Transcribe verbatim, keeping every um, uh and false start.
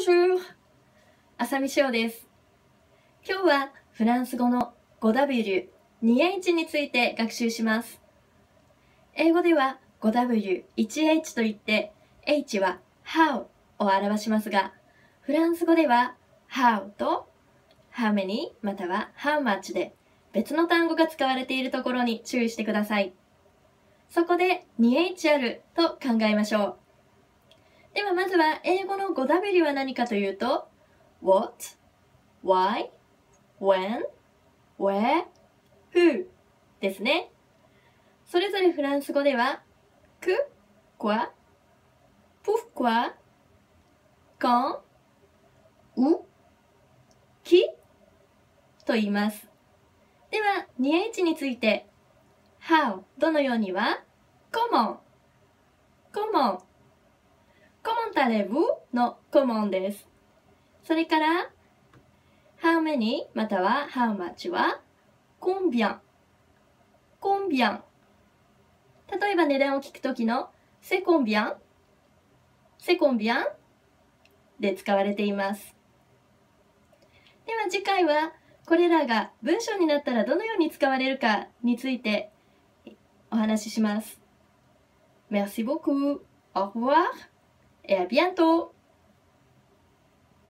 Bonjour! 浅見翔です。今日はフランス語の ファイブダブリュー、ツーエイチ について学習します。英語では ファイブダブリュー、ワンエイチ と言って H は how を表しますが、フランス語では how と how many または how much で別の単語が使われているところに注意してください。そこで ツーエイチ あると考えましょう。ではまずは英語の ファイブダブリュー は何かというと What, Why, When, Where, Who ですね。それぞれフランス語では Que, Quoi, Pourquoi, Quand, Où, Qui と言います。では ツーエイチ について How どのようには Comment, Comment Comment allez-vous の Comment です。それから How many または How much は Combien Combien 例えば値段を聞くときの C'est combien C'est combien で使われています。では次回はこれらが文章になったらどのように使われるかについてお話しします。Merci beaucoup. Au revoir et à bientôt.